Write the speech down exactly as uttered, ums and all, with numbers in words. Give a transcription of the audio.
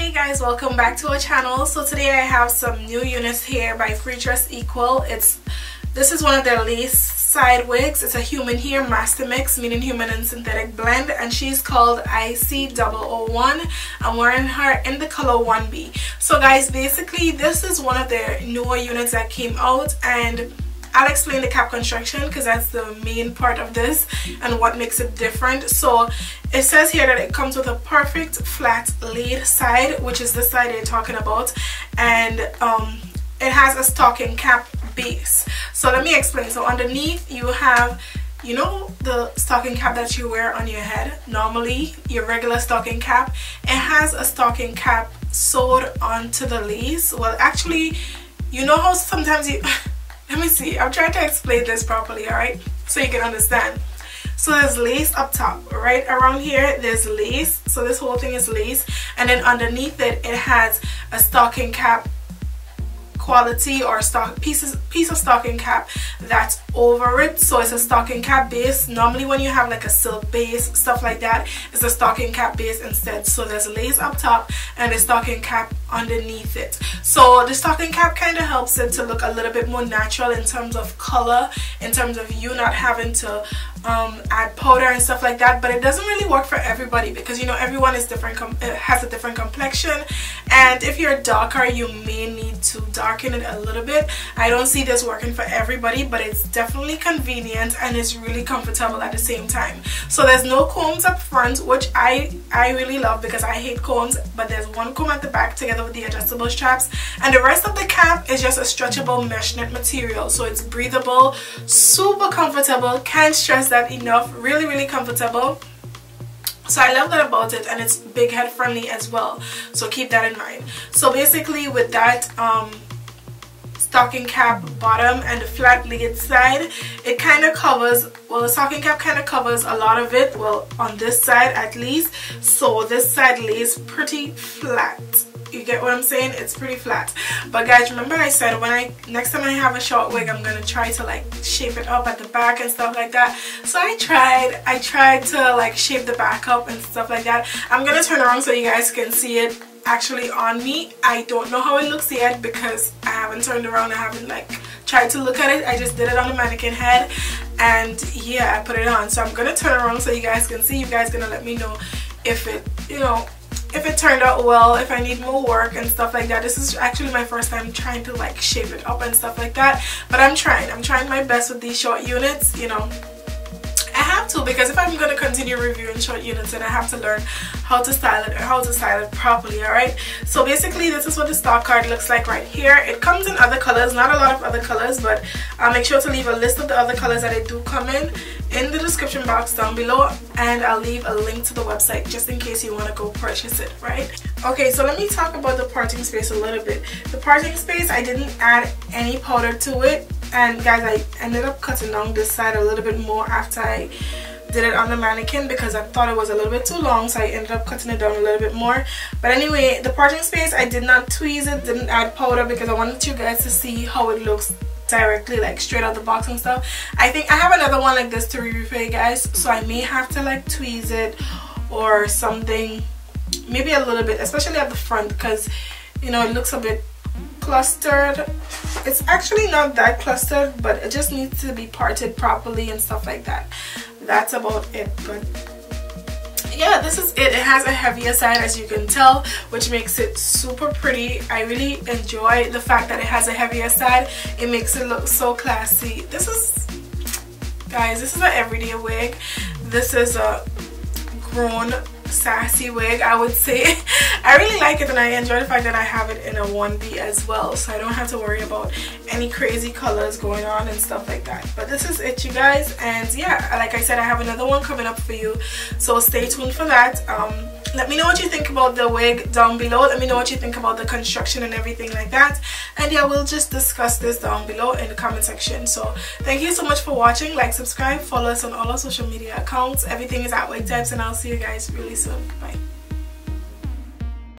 Hey guys, welcome back to our channel. So today I have some new units here by Freetress Equal. It's this is one of their lace side wigs. It's a human hair master mix, meaning human and synthetic blend, and she's called I C zero zero one. I'm wearing her in the color one B. So guys, basically this is one of their newer units that came out, and I'll explain the cap construction because that's the main part of this and what makes it different. So it says here that it comes with a perfect flat laid side, which is the side they're talking about, and um, it has a stocking cap base. So let me explain. So underneath you have, you know, the stocking cap that you wear on your head, normally your regular stocking cap. It has a stocking cap sewed onto the lace. Well, actually, you know how sometimes you let me see, I'm trying to explain this properly, alright, so you can understand. So there's lace up top, right around here there's lace, so this whole thing is lace, and then underneath it it has a stocking cap quality or stock pieces piece of stocking cap that's over it. So it's a stocking cap base. Normally when you have like a silk base, stuff like that, it's a stocking cap base instead. So there's lace up top and a stocking cap underneath it. So the stocking cap kind of helps it to look a little bit more natural in terms of color, in terms of you not having to um, add powder and stuff like that. But it doesn't really work for everybody because, you know, everyone is different, com has a different complexion, and if you're darker you may need to darken it a little bit. I don't see this working for everybody, but it's definitely convenient and it's really comfortable at the same time. So there's no combs up front, which I I really love because I hate combs, but there's one comb at the back together with the adjustable straps, and the rest of the cap is just a stretchable mesh net material, so it's breathable, super comfortable. Can't stress that enough. Really really comfortable. So I love that about it, and it's big head friendly as well, so keep that in mind. So basically with that um stocking cap bottom and the flat laid side, it kind of covers, well, the stocking cap kind of covers a lot of it, well, on this side at least. So this side lays pretty flat. You get what I'm saying? It's pretty flat. But guys, remember I said when I next time I have a short wig, I'm gonna try to like shape it up at the back and stuff like that. So I tried I tried to like shape the back up and stuff like that. I'm gonna turn around so you guys can see it actually on me. I don't know how it looks yet because I haven't turned around. I haven't like tried to look at it. I just did it on the mannequin head, and yeah, I put it on. So I'm gonna turn around so you guys can see. You guys gonna let me know if it, you know, if it turned out well, if I need more work and stuff like that. This is actually my first time trying to like shape it up and stuff like that, but I'm trying I'm trying my best with these short units. You know, I have to, because if I'm going to continue reviewing short units, then I have to learn how to style it or how to style it properly. Alright, so basically this is what the stock card looks like right here. It comes in other colors, not a lot of other colors, but I'll make sure to leave a list of the other colors that it do come in in the description box down below, and I'll leave a link to the website just in case you want to go purchase it, right? Okay, so let me talk about the parting space a little bit. The parting space, I didn't add any powder to it, and guys, I ended up cutting down this side a little bit more after I did it on the mannequin because I thought it was a little bit too long, so I ended up cutting it down a little bit more. But anyway, the parting space, I did not tweeze it, didn't add powder because I wanted you guys to see how it looks directly, like straight out the box and stuff. I think I have another one like this to review for you guys, so I may have to like tweeze it or something, maybe a little bit, especially at the front, because you know it looks a bit clustered. It's actually not that clustered, but it just needs to be parted properly and stuff like that. That's about it. But yeah, this is it. It has a heavier side, as you can tell, which makes it super pretty. I really enjoy the fact that it has a heavier side. It makes it look so classy. This is, guys, this is an everyday wig. This is a grown sassy wig, I would say. I really like it, and I enjoy the fact that I have it in a one B as well, so I don't have to worry about any crazy colors going on and stuff like that. But this is it, you guys, and yeah, like I said, I have another one coming up for you, so stay tuned for that. Um, let me know what you think about the wig down below. Let me know what you think about the construction and everything like that, and yeah, we'll just discuss this down below in the comment section. So thank you so much for watching. Like, subscribe, follow us on all our social media accounts. Everything is at WigTypes, and I'll see you guys really soon. Bye.